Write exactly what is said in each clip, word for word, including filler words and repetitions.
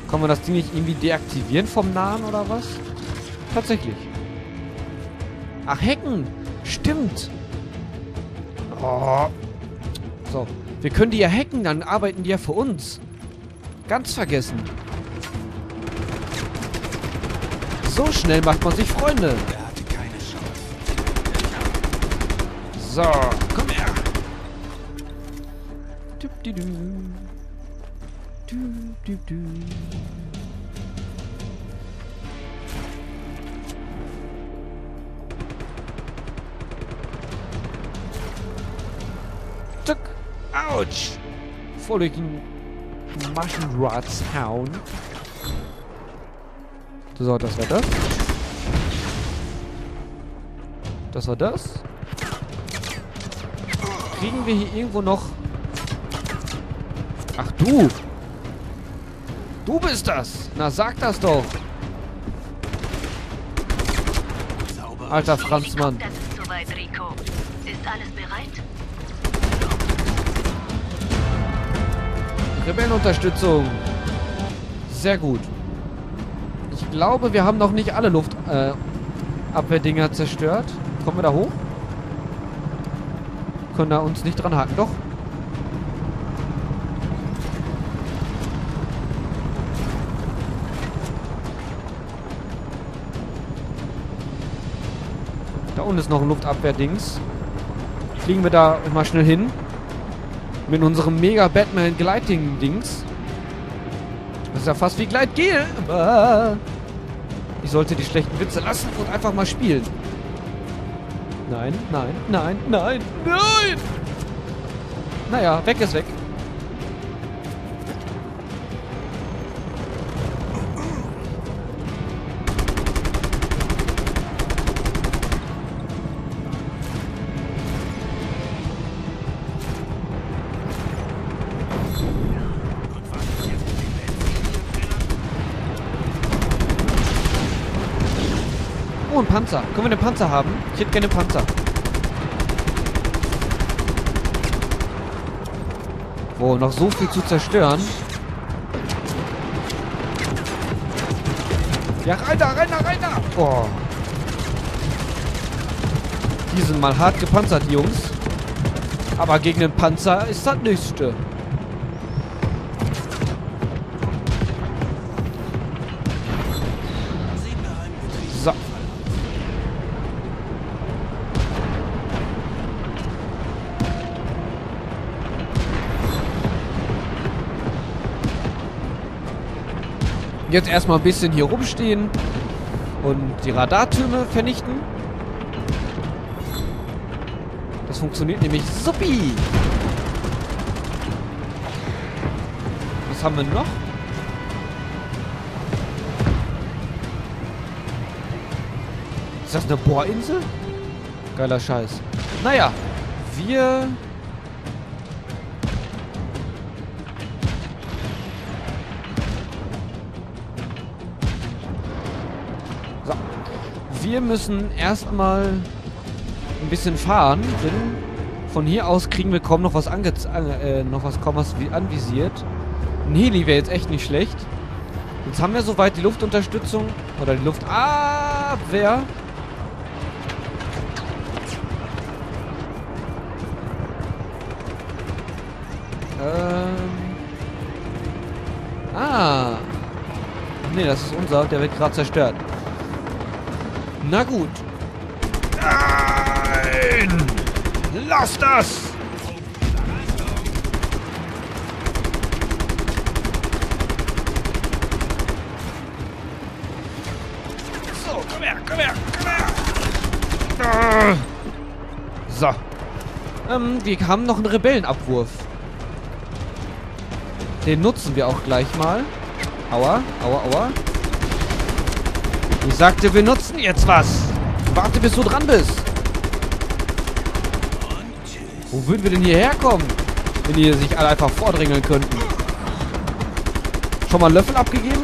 Kann man das Ding nicht irgendwie deaktivieren vom Nahen oder was? Tatsächlich. Ach, hacken. Stimmt. Oh. So. Wir können die ja hacken, dann arbeiten die ja für uns. Ganz vergessen. So schnell macht man sich Freunde. Er hatte keine Chance. So, komm her. Düb-di-dü. Düb-di-dü. Tuck. Autsch. Voll durch den Maschenradshauen. So, das war das. Das war das. Kriegen wir hier irgendwo noch... Ach du! Du bist das! Na, sag das doch! Alter Franzmann. Das ist soweit, Rico. Ist alles bereit? Rebellenunterstützung. Sehr gut. Ich glaube, wir haben noch nicht alle Luftabwehrdinger äh, Abwehrdinger zerstört. Kommen wir da hoch? Können da uns nicht dran haken, doch? Da unten ist noch ein Luftabwehrdings. Fliegen wir da mal schnell hin. Mit unserem mega Batman Gleiting-Dings. Das ist ja fast wie Gleitgel. Ich sollte die schlechten Witze lassen und einfach mal spielen. Nein, nein, nein, nein, nein! Naja, weg ist weg. Oh, ein Panzer. Können wir den Panzer haben? Ich hätte gerne einen Panzer. Oh, noch so viel zu zerstören. Ja, rein da, rein da, rein da! Oh. Die sind mal hart gepanzert, die Jungs. Aber gegen den Panzer ist das nichts. So. Jetzt erstmal ein bisschen hier rumstehen und die Radartürme vernichten. Das funktioniert nämlich suppi. Was haben wir noch? Ist das eine Bohrinsel? Geiler Scheiß. Naja, wir... So. Wir müssen erstmal ein bisschen fahren, denn von hier aus kriegen wir kaum noch was ange äh, noch was kaum was anvisiert. Ein Heli wäre jetzt echt nicht schlecht. Jetzt haben wir soweit die Luftunterstützung oder die Luftabwehr. Ähm. Ah. Ne, das ist unser. Der wird gerade zerstört. Na gut. Nein! Lass das! So, komm her, komm her, komm her! So. Ähm, wir haben noch einen Rebellenabwurf. Den nutzen wir auch gleich mal. Aua, aua, aua. Ich sagte, wir nutzen jetzt was. Warte, bis du dran bist. Wo würden wir denn hierher kommen? Wenn die sich alle einfach vordrängeln könnten. Schon mal einen Löffel abgegeben?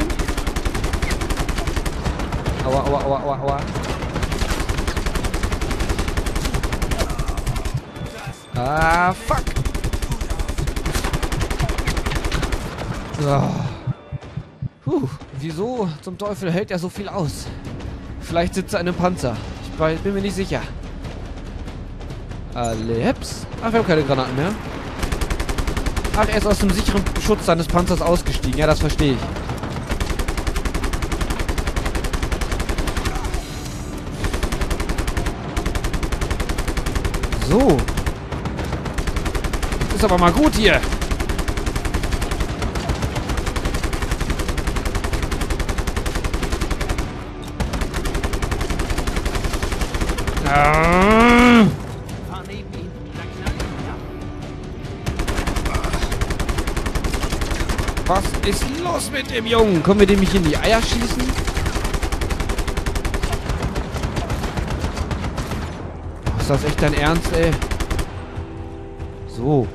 Aua, aua, aua, aua, aua. Ah, fuck. Puh, wieso zum Teufel hält er so viel aus? Vielleicht sitzt er in einem Panzer. Ich weiß- bin mir nicht sicher. Aleps. Ach, wir haben keine Granaten mehr. Ach, er ist aus dem sicheren Schutz seines Panzers ausgestiegen. Ja, das verstehe ich. So. Ist aber mal gut hier. Ah. Was ist los mit dem Jungen? Können wir dem nicht in die Eier schießen? Ist das echt dein Ernst, ey? So.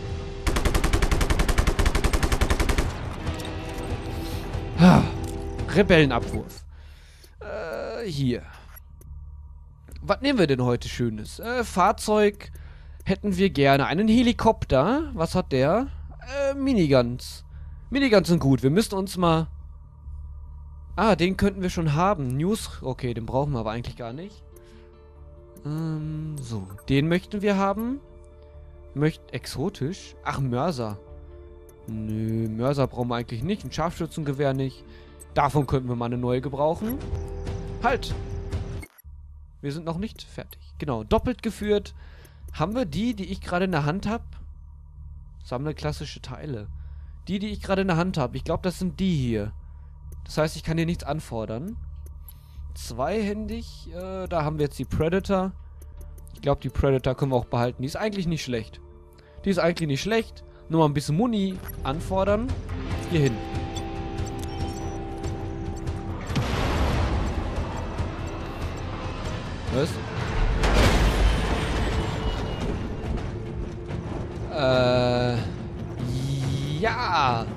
Ah. Rebellenabwurf. Äh, hier. Was nehmen wir denn heute Schönes? Äh, Fahrzeug hätten wir gerne. Einen Helikopter. Was hat der? Äh, Miniguns. Miniguns sind gut. Wir müssten uns mal... Ah, den könnten wir schon haben. News... Okay, den brauchen wir aber eigentlich gar nicht. Ähm, so. Den möchten wir haben. Möcht... Exotisch? Ach, Mörser. Nö, Mörser brauchen wir eigentlich nicht. Ein Scharfschützengewehr nicht. Davon könnten wir mal eine neue gebrauchen. Halt! Wir sind noch nicht fertig. Genau, doppelt geführt. Haben wir die, die ich gerade in der Hand habe? Sammle klassische Teile. Die, die ich gerade in der Hand habe. Ich glaube, das sind die hier. Das heißt, ich kann hier nichts anfordern. Zweihändig. Äh, da haben wir jetzt die Predator. Ich glaube, die Predator können wir auch behalten. Die ist eigentlich nicht schlecht. Die ist eigentlich nicht schlecht. Nur mal ein bisschen Muni anfordern. Hier hin. Was? Äh... Ja!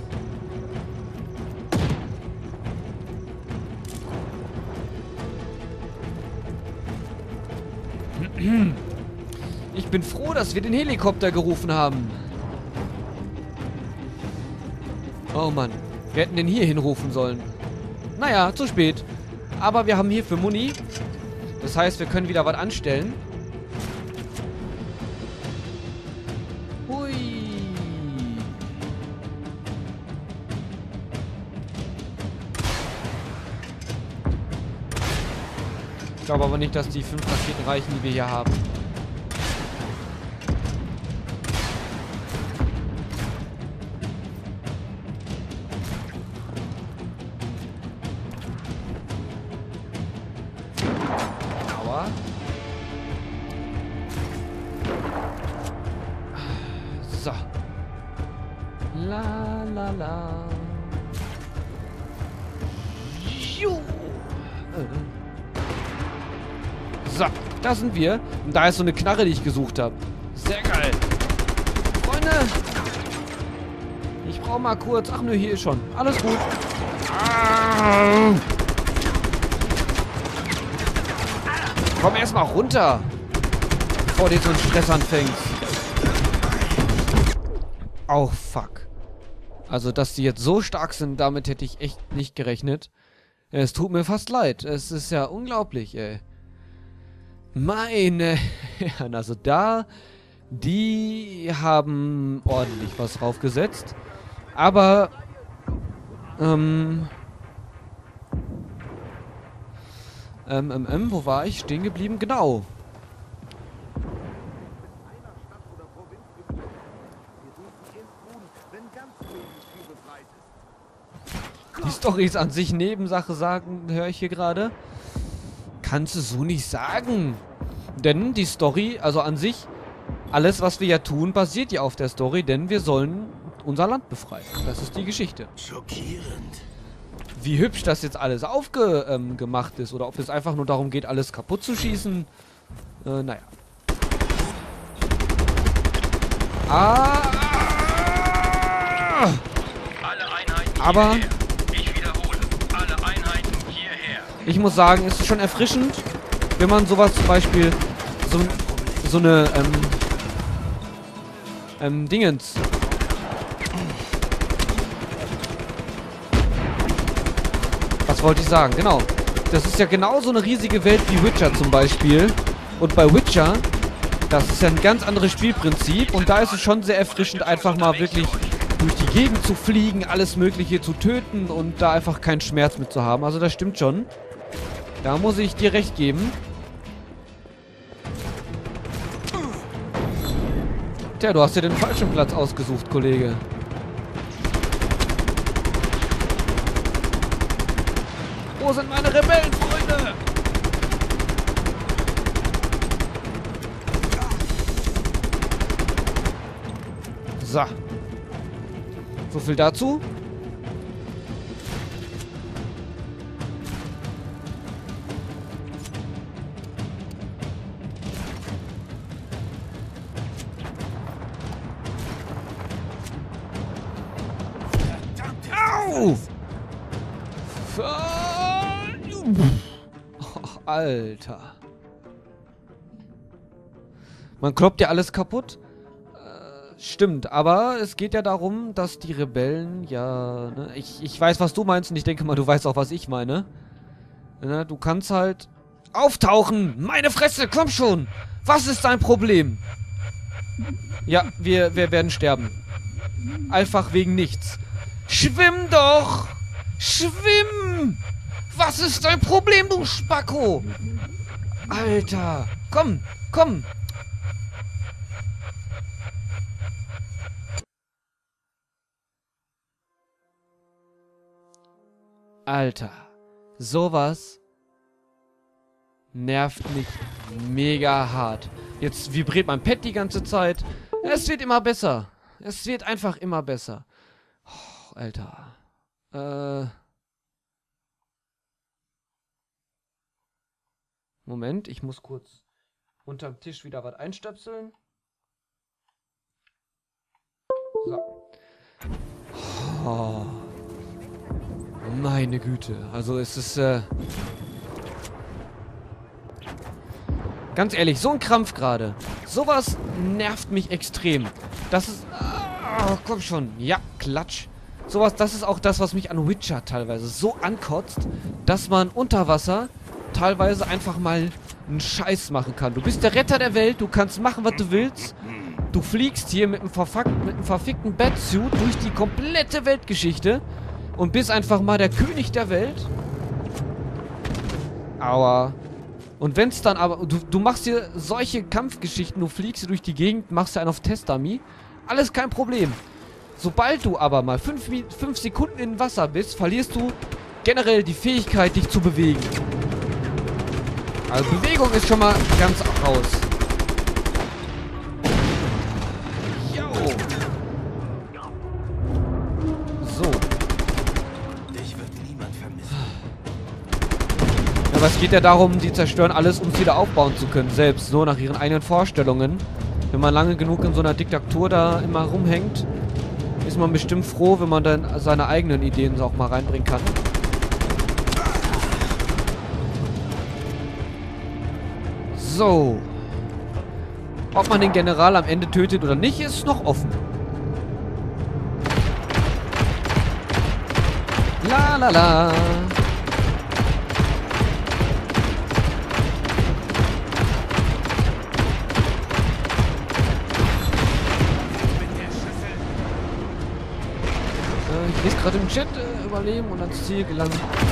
Ich bin froh, dass wir den Helikopter gerufen haben. Oh Mann. Wir hätten den hier hinrufen sollen. Naja, zu spät. Aber wir haben hier für Muni. Das heißt, wir können wieder was anstellen. Hui. Ich glaube aber nicht, dass die fünf Raketen reichen, die wir hier haben. So. La la la. Juh. So, da sind wir. Und da ist so eine Knarre, die ich gesucht habe. Sehr geil. Freunde. Ich brauche mal kurz. Ach nö, hier ist schon. Alles gut. Ah. Komm erst mal runter. Bevor dir so ein Stress anfängt. Oh, fuck. Also, dass die jetzt so stark sind, damit hätte ich echt nicht gerechnet. Es tut mir fast leid. Es ist ja unglaublich, ey. Meine Herren, also da, die haben ordentlich was draufgesetzt. Aber, ähm, ähm, ähm, ähm, wo war ich? Stehen geblieben? Genau. Die Storys an sich Nebensache sagen, höre ich hier gerade. Kannst du so nicht sagen. Denn die Story, also an sich, alles was wir ja tun, basiert ja auf der Story, denn wir sollen unser Land befreien. Das ist die Geschichte. Schockierend. Wie hübsch das jetzt alles aufgemacht ähm, ist oder ob es einfach nur darum geht, alles kaputt zu schießen. Äh, naja. Ah! Alle Einheiten Aber... hierher. Ich wiederhole, alle Einheiten hierher. Ich muss sagen, es ist schon erfrischend, wenn man sowas zum Beispiel, so, so eine, ähm, ähm, Dingens. Das wollte ich sagen, genau. Das ist ja genauso eine riesige Welt wie Witcher zum Beispiel. Und bei Witcher, das ist ja ein ganz anderes Spielprinzip. Und da ist es schon sehr erfrischend, einfach mal wirklich durch die Gegend zu fliegen, alles Mögliche zu töten und da einfach keinen Schmerz mit zu haben. Also das stimmt schon. Da muss ich dir recht geben. Tja, du hast dir den falschen Platz ausgesucht, Kollege. Wo sind meine Rebellen, Freunde? So. So viel dazu. Au! Oh, Alter. Man kloppt ja alles kaputt. Äh, stimmt, aber es geht ja darum, dass die Rebellen ja... Ne, ich, ich weiß, was du meinst und ich denke mal, du weißt auch, was ich meine. Ne, du kannst halt auftauchen. Meine Fresse, komm schon. Was ist dein Problem? Ja, wir, wir werden sterben. Einfach wegen nichts. Schwimm doch! Schwimm! Was ist dein Problem, du Spacko? Alter! Komm, komm! Alter, sowas nervt mich mega hart. Jetzt vibriert mein Pad die ganze Zeit. Es wird immer besser. Es wird einfach immer besser. Oh, Alter. Äh... Moment, ich muss kurz unterm Tisch wieder was einstöpseln. So. Oh. Meine Güte. Also es ist, äh... ganz ehrlich, so ein Krampf gerade. Sowas nervt mich extrem. Das ist... Oh, komm schon. Ja, Klatsch. Sowas, das ist auch das, was mich an Witcher teilweise so ankotzt, dass man unter Wasser teilweise einfach mal einen Scheiß machen kann. Du bist der Retter der Welt, du kannst machen, was du willst. Du fliegst hier mit einem, mit einem verfickten Batsuit durch die komplette Weltgeschichte und bist einfach mal der König der Welt. Aua. Und wenn's dann aber... Du, du machst hier solche Kampfgeschichten, du fliegst hier durch die Gegend, machst dir einen auf Testdummy. Alles kein Problem. Sobald du aber mal fünf, fünf Sekunden in Wasser bist, verlierst du generell die Fähigkeit, dich zu bewegen. Also Bewegung ist schon mal ganz raus. Jo. So. Dich wird niemand vermissen. Aber es geht ja darum, die zerstören alles, um es wieder aufbauen zu können. Selbst so nach ihren eigenen Vorstellungen. Wenn man lange genug in so einer Diktatur da immer rumhängt, ist man bestimmt froh, wenn man dann seine eigenen Ideen auch mal reinbringen kann. So. Ob man den General am Ende tötet oder nicht, ist noch offen. La la la. Ich lese gerade im Chat äh, überleben und ans Ziel gelangen.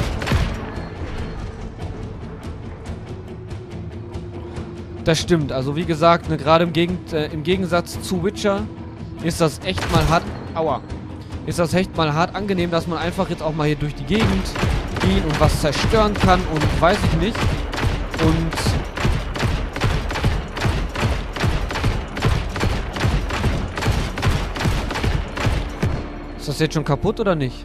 Das stimmt, also wie gesagt, ne, gerade im, Gegend, äh, im Gegensatz zu Witcher ist das echt mal hart. Aua. Ist das echt mal hart angenehm, dass man einfach jetzt auch mal hier durch die Gegend gehen und was zerstören kann und weiß ich nicht. Und ist das jetzt schon kaputt oder nicht?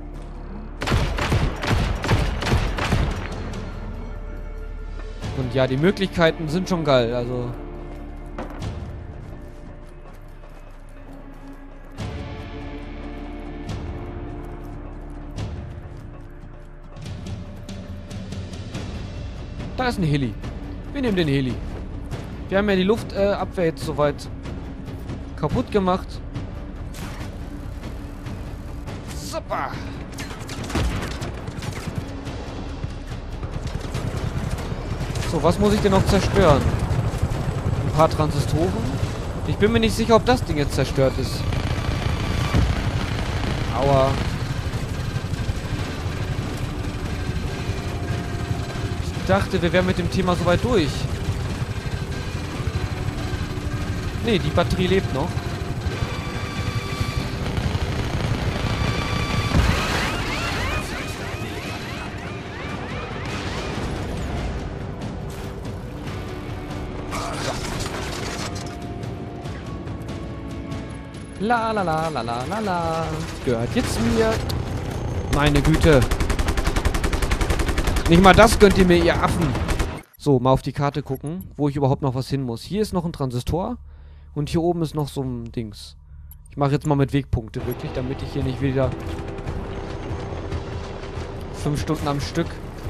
Und ja, die Möglichkeiten sind schon geil, also... Da ist ein Heli. Wir nehmen den Heli. Wir haben ja die Luftabwehr äh, jetzt soweit kaputt gemacht. Super. So, was muss ich denn noch zerstören? Ein paar Transistoren? Ich bin mir nicht sicher, ob das Ding jetzt zerstört ist. Aua. Ich dachte, wir wären mit dem Thema soweit durch. Nee, die Batterie lebt noch. La la la la la la la. Gehört jetzt mir. Meine Güte. Nicht mal das gönnt ihr mir, ihr Affen. So, mal auf die Karte gucken, wo ich überhaupt noch was hin muss. Hier ist noch ein Transistor. Und hier oben ist noch so ein Dings. Ich mache jetzt mal mit Wegpunkte, wirklich, damit ich hier nicht wieder fünf Stunden am Stück.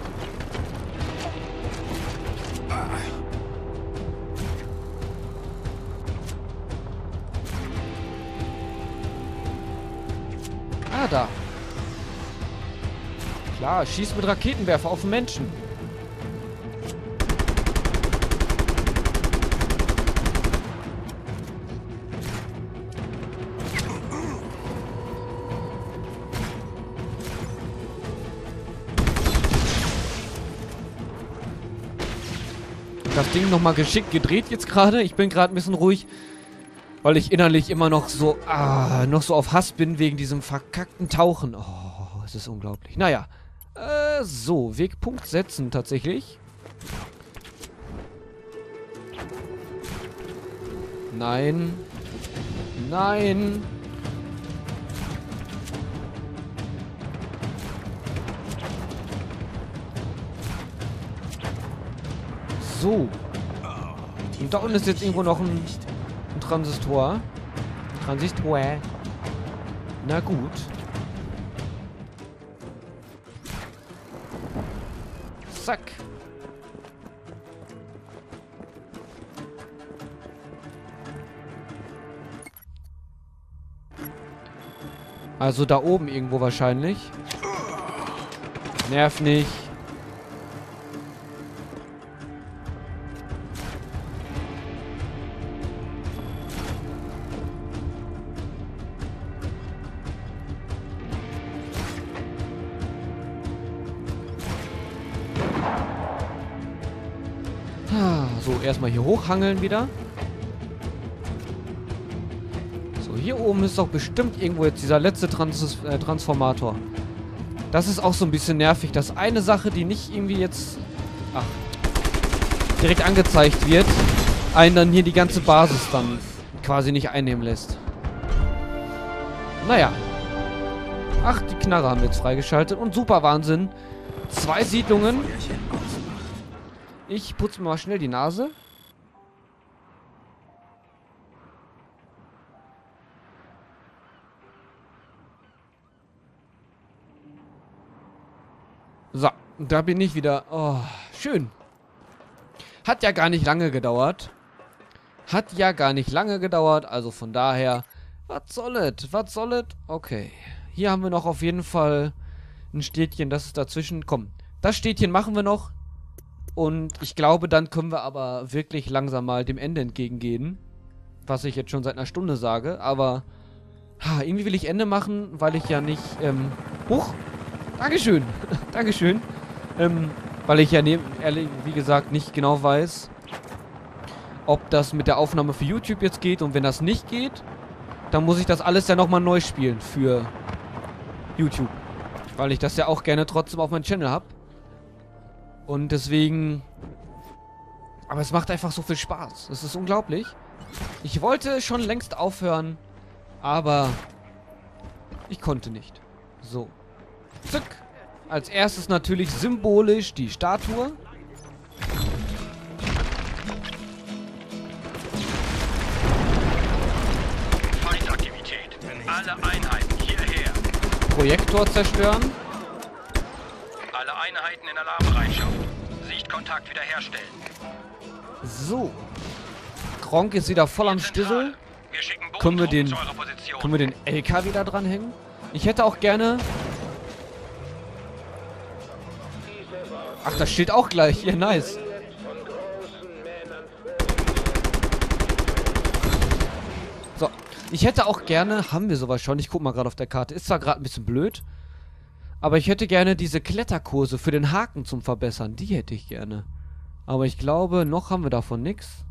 Ah, da. Klar, schießt mit Raketenwerfer auf den Menschen. Das Ding nochmal geschickt gedreht jetzt gerade. Ich bin gerade ein bisschen ruhig, weil ich innerlich immer noch so, ah, noch so auf Hass bin wegen diesem verkackten Tauchen. Oh, es ist unglaublich. Naja, äh, so, Wegpunkt setzen tatsächlich. Nein. Nein. So. Und da unten ist jetzt irgendwo noch ein, ein Transistor. Transistor. Na gut. Zack. Also da oben irgendwo wahrscheinlich. Nerv nicht. So, erstmal hier hochhangeln wieder. So, hier oben ist doch bestimmt irgendwo jetzt dieser letzte Trans äh, Transformator. Das ist auch so ein bisschen nervig, dass eine Sache, die nicht irgendwie jetzt ach, direkt angezeigt wird, einen dann hier die ganze Basis dann quasi nicht einnehmen lässt. Naja. Ach, die Knarre haben wir jetzt freigeschaltet. Und super Wahnsinn. Zwei Siedlungen. Ich putze mir mal schnell die Nase. So, da bin ich wieder. Oh, schön. Hat ja gar nicht lange gedauert. Hat ja gar nicht lange gedauert. Also von daher, was soll es? Was soll es? Okay. Hier haben wir noch auf jeden Fall ein Städtchen, das ist dazwischen. Komm, das Städtchen machen wir noch. Und ich glaube, dann können wir aber wirklich langsam mal dem Ende entgegengehen. Was ich jetzt schon seit einer Stunde sage. Aber ha, irgendwie will ich Ende machen, weil ich ja nicht... Ähm, huch! Dankeschön! Dankeschön! Ähm, weil ich ja, ne, ehrlich, wie gesagt, nicht genau weiß, ob das mit der Aufnahme für YouTube jetzt geht. Und wenn das nicht geht, dann muss ich das alles ja nochmal neu spielen für YouTube. Weil ich das ja auch gerne trotzdem auf meinem Channel habe. Und deswegen... Aber es macht einfach so viel Spaß. Es ist unglaublich. Ich wollte schon längst aufhören, aber ich konnte nicht. So. Zück. Als erstes natürlich symbolisch die Statue. Feindaktivität. Alle Einheiten hierher. Projektor zerstören. Alle Einheiten in Alarmbereitschaft. Sichtkontakt wiederherstellen. So. Kronk ist wieder voll am Stissel. Wir schicken Können wir den, Bodentruppen zu eurer Position. können wir den L K wieder dranhängen? Ich hätte auch gerne... Ach, das steht auch gleich. Ja, nice. Ich hätte auch gerne, haben wir sowas schon, ich guck mal gerade auf der Karte, ist zwar gerade ein bisschen blöd, aber ich hätte gerne diese Kletterkurse für den Haken zum Verbessern, die hätte ich gerne. Aber ich glaube, noch haben wir davon nichts.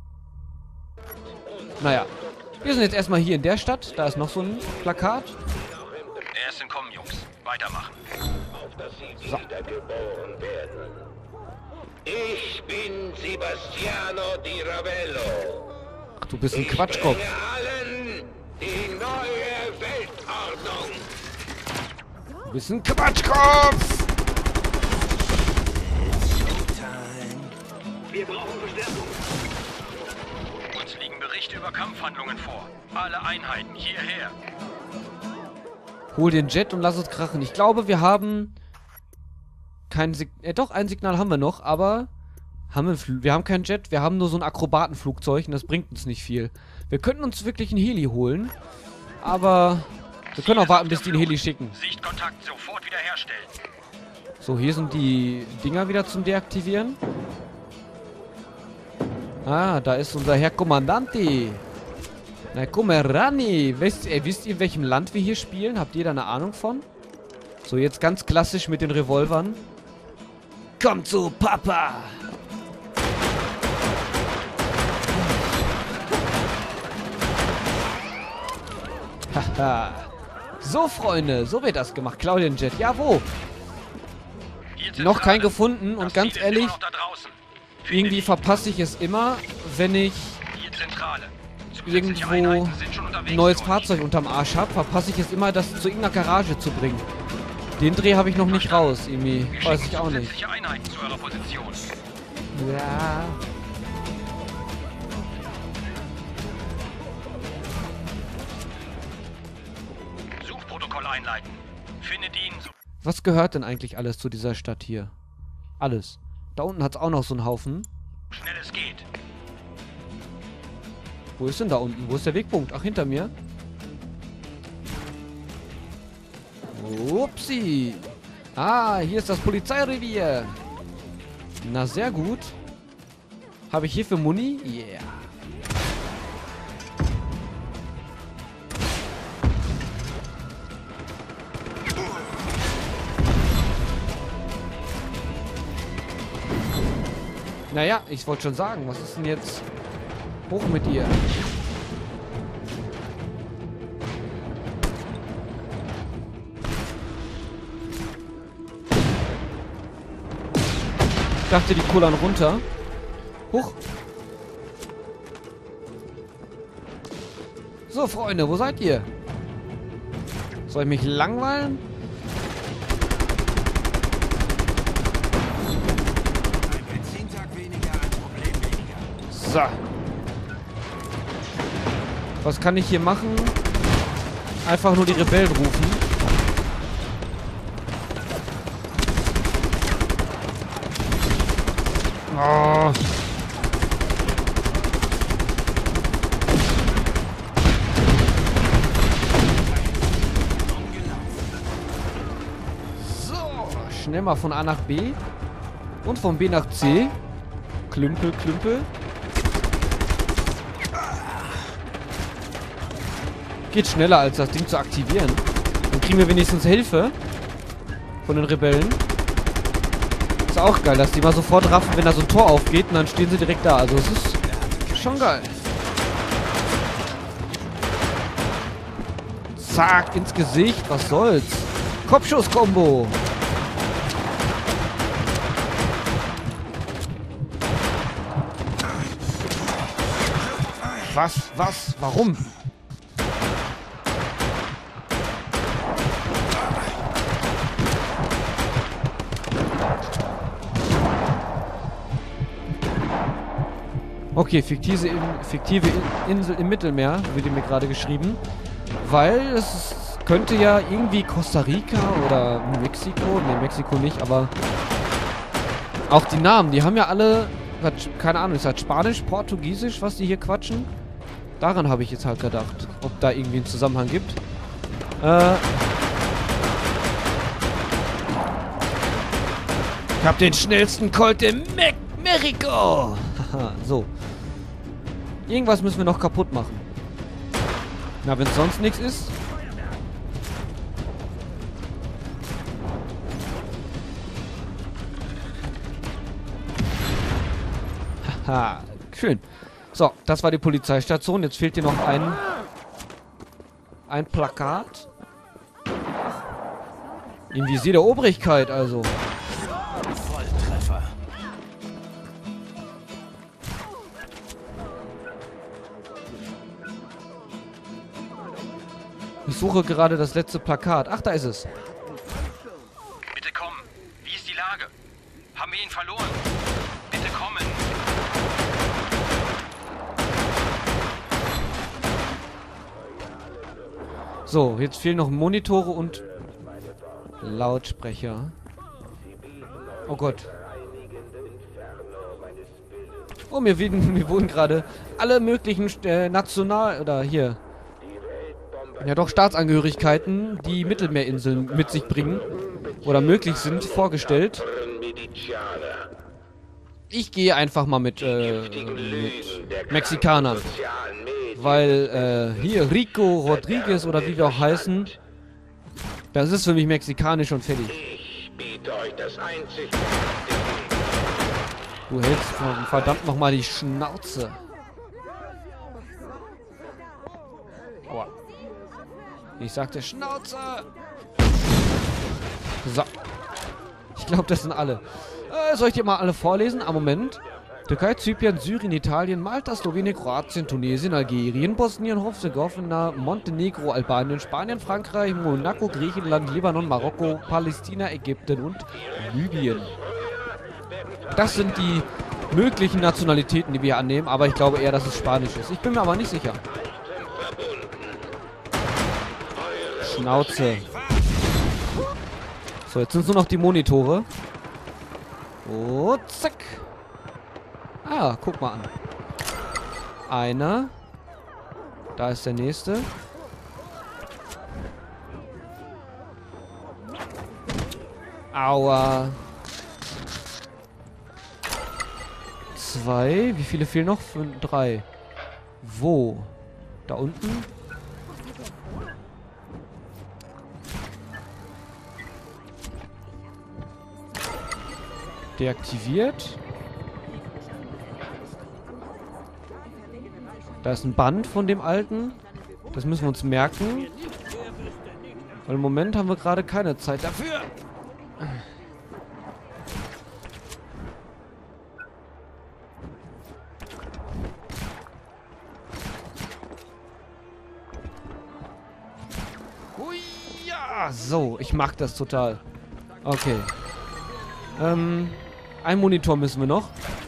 Naja, wir sind jetzt erstmal hier in der Stadt, da ist noch so ein Plakat. Er ist entkommen, Jungs. Weitermachen. So. Ich bin Sebastiano Di Ravello. Ach, du bist ein Ich Quatschkopf. bringe allen die neue Weltordnung. Du bist ein Quatschkopf! Wir brauchen Verstärkung. Uns liegen Berichte über Kampfhandlungen vor. Alle Einheiten hierher. Hol den Jet und lass uns krachen. Ich glaube, wir haben kein Signal. Äh, doch, ein Signal haben wir noch, aber haben wir, Fl wir haben kein Jet, wir haben nur so ein Akrobatenflugzeug und das bringt uns nicht viel. Wir könnten uns wirklich einen Heli holen, aber wir können auch warten, bis die einen Heli schicken. Sichtkontakt sofort wiederherstellen. So, hier sind die Dinger wieder zum Deaktivieren. Ah, da ist unser Herr Kommandanti. Na, Komerani. Wisst, äh, wisst ihr, in welchem Land wir hier spielen? Habt ihr da eine Ahnung von? So, jetzt ganz klassisch mit den Revolvern. Komm zu Papa! Haha. So, Freunde, so wird das gemacht. Klau den Jet. Ja, wo? Hier Noch kein Zentrale. gefunden und Das ganz Ziel ist ehrlich, immer noch da draußen. Finde irgendwie die. verpasse ich es immer, wenn ich Hier Zentrale. Zusätzliche irgendwo Einheiten sind schon unterwegs ein neues für euch. Fahrzeug unterm Arsch habe, verpasse ich es immer, das zu irgendeiner Garage zu bringen. Den Dreh habe ich noch nicht raus, irgendwie. Wir Weiß schicken ich auch nicht. zusätzliche Einheiten zu eurer Position. Ja. Suchprotokoll einleiten. Findet ihn. So Was gehört denn eigentlich alles zu dieser Stadt hier? Alles. Da unten hat es auch noch so einen Haufen. schnell es geht. Wo ist denn da unten? Wo ist der Wegpunkt? Ach, hinter mir. Upsi. Ah, hier ist das Polizeirevier. Na, sehr gut. Habe ich hier für Muni? Yeah. Naja, ich wollte schon sagen, was ist denn jetzt hoch mit dir? Ich dachte, die kullern runter. Huch. So, Freunde, wo seid ihr? Soll ich mich langweilen? Ein Benzintag weniger, ein Problem weniger. So. Was kann ich hier machen? Einfach nur die Rebellen rufen. Oh. So, schnell mal von A nach B und von B nach C. Klümpel, Klümpel. Geht schneller, als das Ding zu aktivieren. Dann kriegen wir wenigstens Hilfe von den Rebellen. Ist auch geil, dass die mal sofort raffen, wenn da so ein Tor aufgeht und dann stehen sie direkt da. Also es ist schon geil. Zack, ins Gesicht. Was soll's? Kopfschuss-Kombo. Was? Was? Warum? Okay, fiktive, In fiktive In Insel im Mittelmeer, wird mir gerade geschrieben. Weil es ist, könnte ja irgendwie Costa Rica oder Mexiko, ne, Mexiko nicht, aber auch die Namen, die haben ja alle, keine Ahnung, ist das Spanisch, Portugiesisch, was die hier quatschen? Daran habe ich jetzt halt gedacht, ob da irgendwie einen Zusammenhang gibt. Äh... Ich hab den schnellsten Colt in Me Mexiko! Haha, so. Irgendwas müssen wir noch kaputt machen. Na, wenn es sonst nichts ist. Haha, schön. So, das war die Polizeistation. Jetzt fehlt hier noch ein... ein Plakat. Im Visier der Obrigkeit, also. Volltreffer. Ich suche gerade das letzte Plakat. Ach, da ist es. Bitte kommen. Wie ist die Lage? Haben wir ihn verloren? Bitte kommen. So, jetzt fehlen noch Monitore und Lautsprecher. Oh Gott. Oh, mir, wurden, mir wurden gerade alle möglichen äh, National... oder hier... ja doch, Staatsangehörigkeiten, die Mittelmeerinseln mit sich bringen oder möglich sind, vorgestellt. Ich gehe einfach mal mit, äh, mit Mexikanern. Weil, äh, hier, Rico Rodriguez oder wie wir auch heißen, das ist für mich mexikanisch und fertig. Ich biete euch das einzig. Du hältst verdammt nochmal die Schnauze. Aua. Ich sagte Schnauze! So. Ich glaube, das sind alle. Äh, soll ich dir mal alle vorlesen? Am Moment. Türkei, Zypern, Syrien, Italien, Malta, Slowenien, Kroatien, Tunesien, Algerien, Bosnien, Herzegowina, Montenegro, Albanien, Spanien, Frankreich, Monaco, Griechenland, Libanon, Marokko, Palästina, Ägypten und Libyen. Das sind die möglichen Nationalitäten, die wir annehmen, aber ich glaube eher, dass es Spanisch ist. Ich bin mir aber nicht sicher. Schnauze. So, jetzt sind es nur noch die Monitore. Oh, zack. Ah, guck mal an. Einer. Da ist der nächste. Aua. Zwei. Wie viele fehlen noch? Fünf, drei. Wo? Da unten? Deaktiviert. Da ist ein Band von dem alten. Das müssen wir uns merken. Weil im Moment haben wir gerade keine Zeit dafür. Hui, ja, so, ich mag das total. Okay. Ähm, ein Monitor müssen wir noch.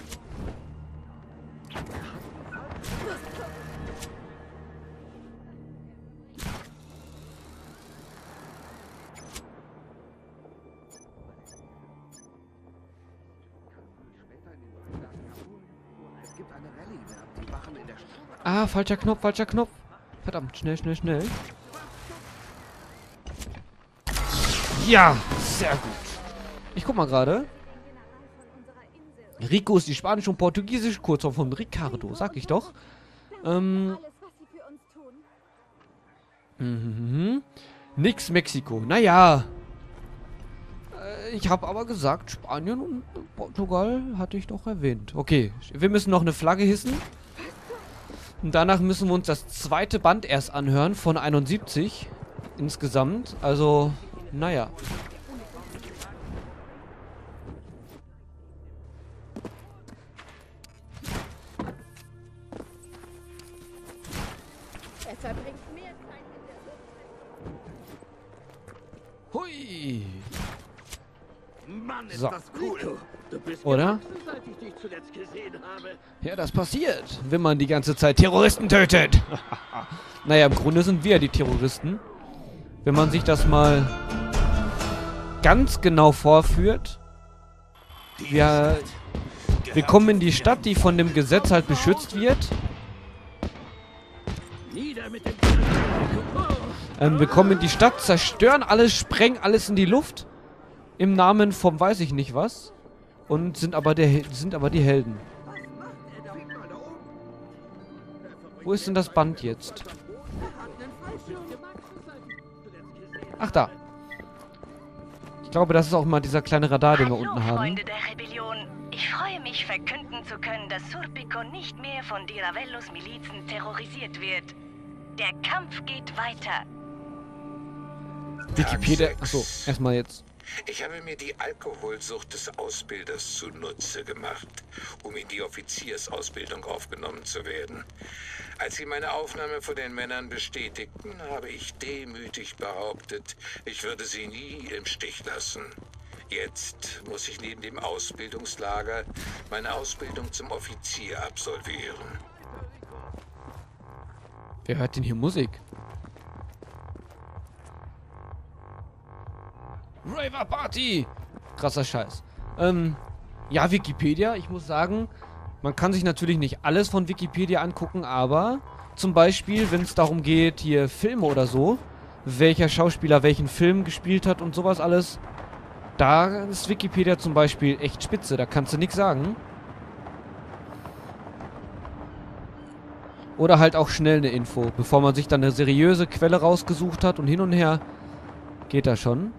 Ah, falscher Knopf, falscher Knopf. Verdammt, schnell, schnell, schnell. Ja, sehr gut. Ich guck mal gerade. Rico ist die spanische und portugiesische Kurzform von Ricardo, sag ich doch. Ähm. Mhm. Nix Mexiko. Naja. Äh, ich habe aber gesagt, Spanien und Portugal hatte ich doch erwähnt. Okay, wir müssen noch eine Flagge hissen. Und danach müssen wir uns das zweite Band erst anhören von einundsiebzig insgesamt. Also, naja. Er verbringt mehr Zeit in der Hui. Mann, ist So. das cool. Du bist Oder? gewachsen, seit ich dich zuletzt gesehen habe. Ja, das passiert, wenn man die ganze Zeit Terroristen tötet. Naja, im Grunde sind wir die Terroristen. Wenn man sich das mal ganz genau vorführt. Wir, wir kommen in die Stadt, die von dem Gesetz halt beschützt wird. Nieder mit dem Ähm, wir kommen in die Stadt, zerstören alles, sprengen alles in die Luft. Im Namen vom weiß ich nicht was. Und sind aber, der, sind aber die Helden. Wo ist denn das Band jetzt? Ach, da. Ich glaube, das ist auch mal dieser kleine Radar, den wir Hallo, unten haben. Freunde der Rebellion. Ich freue mich, verkünden zu können, dass Surpico nicht mehr von Diravellos Milizen terrorisiert wird. Der Kampf geht weiter. Wikipedia. Achso, erstmal jetzt. Ich habe mir die Alkoholsucht des Ausbilders zunutze gemacht, um in die Offiziersausbildung aufgenommen zu werden. Als sie meine Aufnahme von den Männern bestätigten, habe ich demütig behauptet, ich würde sie nie im Stich lassen. Jetzt muss ich neben dem Ausbildungslager meine Ausbildung zum Offizier absolvieren. Wer hört denn hier Musik? Raver Party! Krasser Scheiß. Ähm, ja, Wikipedia, ich muss sagen, man kann sich natürlich nicht alles von Wikipedia angucken, aber zum Beispiel, wenn es darum geht, hier Filme oder so, welcher Schauspieler welchen Film gespielt hat und sowas alles, da ist Wikipedia zum Beispiel echt spitze, da kannst du nichts sagen. Oder halt auch schnell eine Info, bevor man sich dann eine seriöse Quelle rausgesucht hat und hin und her geht das schon.